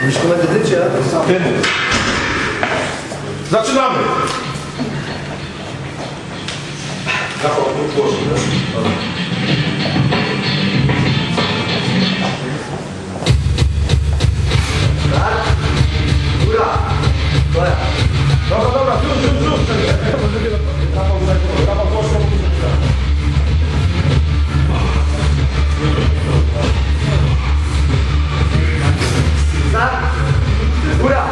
Zaczynamy! Dobra, zrób. Rafał, głośno. Góra!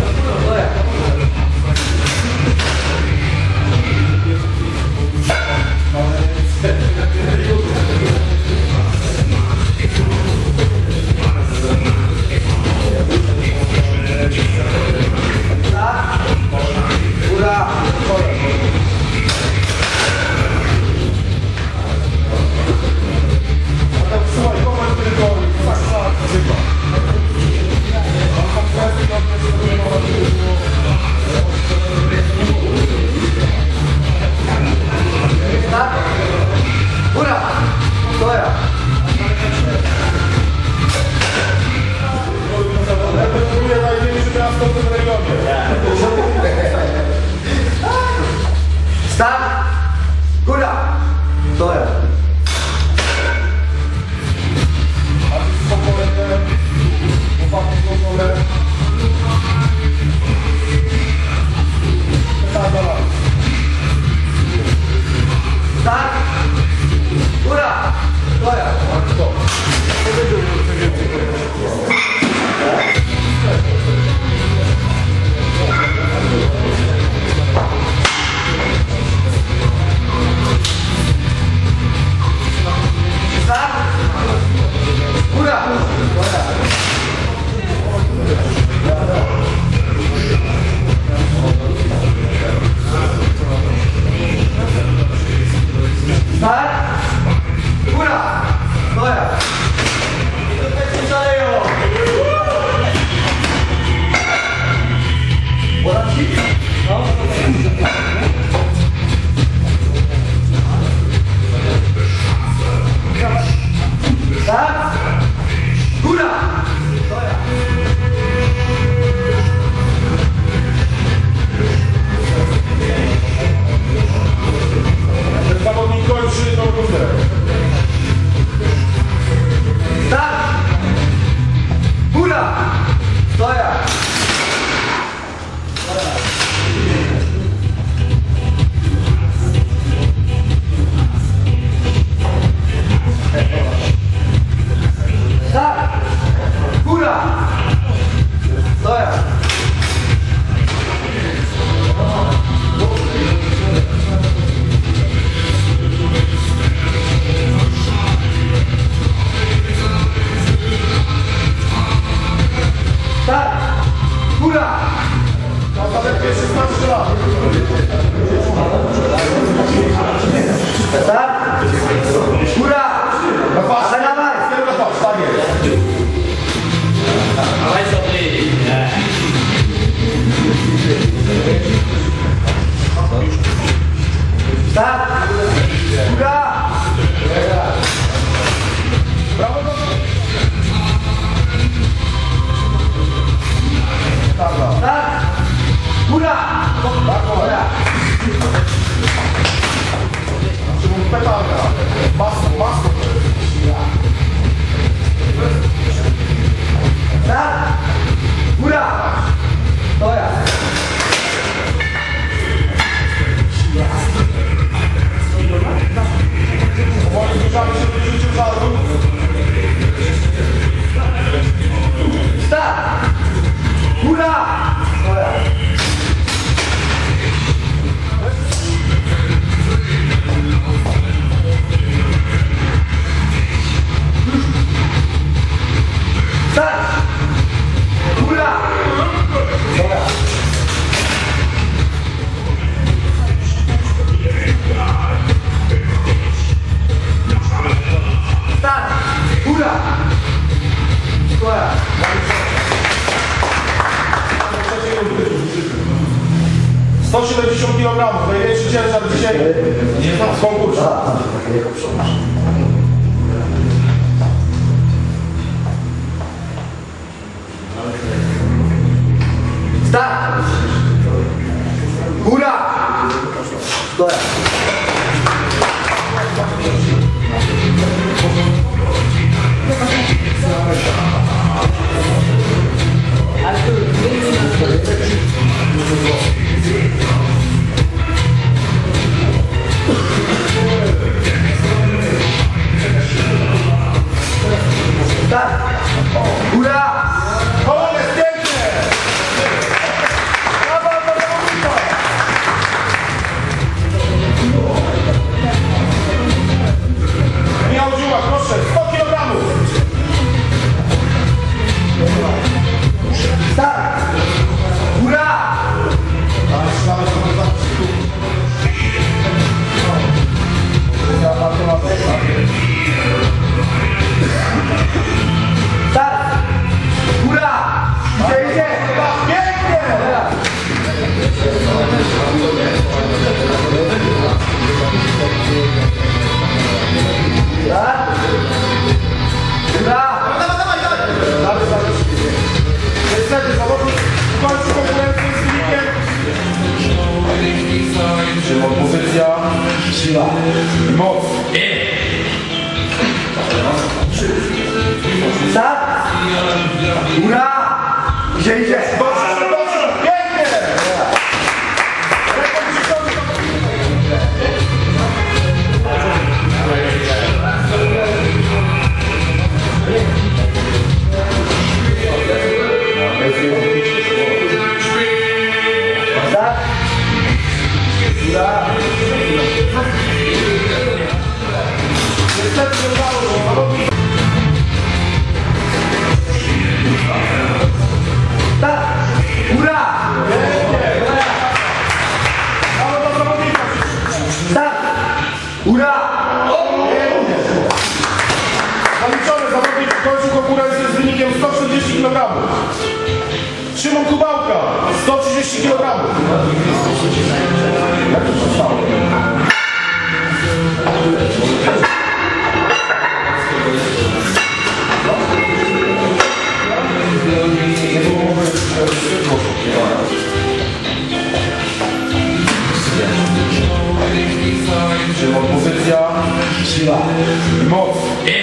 Największy ciężar dzisiaj w konkursie. Idzie, idzie. Dobrze, dobrze, pięknie! Tak? Ura. Niestety nie udało się, zawodnik. Tak. Ura. Pięknie! Brawo dla zawodnika! Tak. Ura. Zaliczony zawodnik kończył konkurencję z wynikiem 140 kg. Szymon Kubałka, 130 kg. Jak to się stało? Nie było mowy Szymon, pozycja, Siła. moc.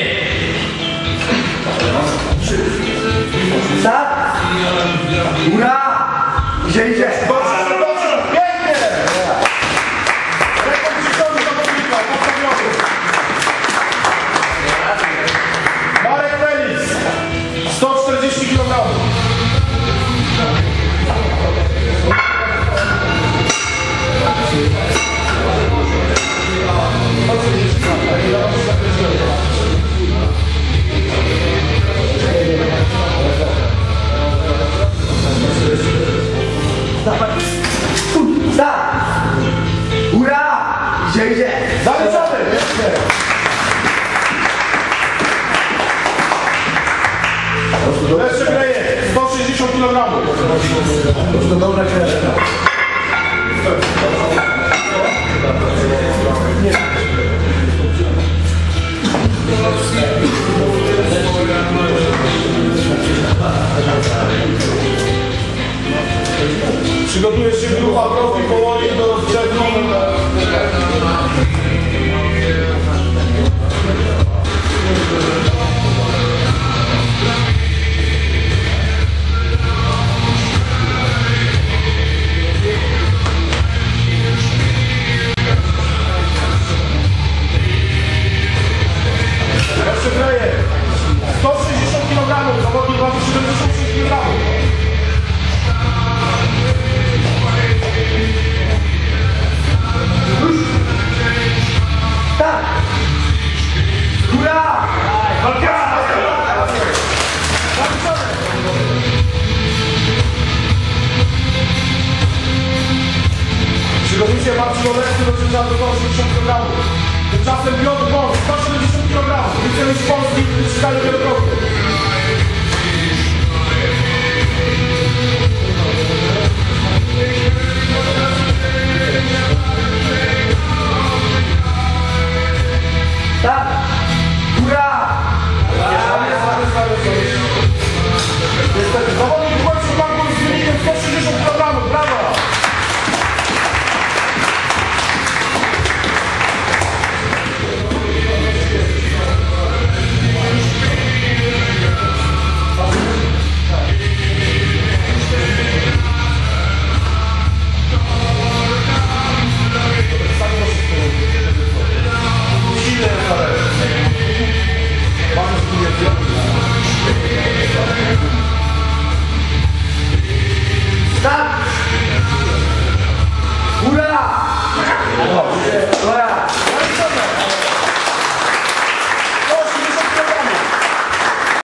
Tak. Ura. Idzie, idzie. Dobrze, dobrze, pięknie! Rekord dzisiejszego zawodnika, postawiony. Marek Felix, 140 kg. Dawaj. Tak. Ura. Idzie, idzie. Zaliczamy! Leszek Greje, 160 kg. To dobra kreska. Przygotuje się grupa profi powoli do rozgrzewki. Leszek Greje, 160 kg, zawodnik waży 76 kg. Tak. Ura. Walka! Przygotujcie się Marcin Olesny do ciężaru do 80 kg. Tymczasem Piotr Bąk, 170 kg. Wicemistrz Polski w skali wielokrotnej.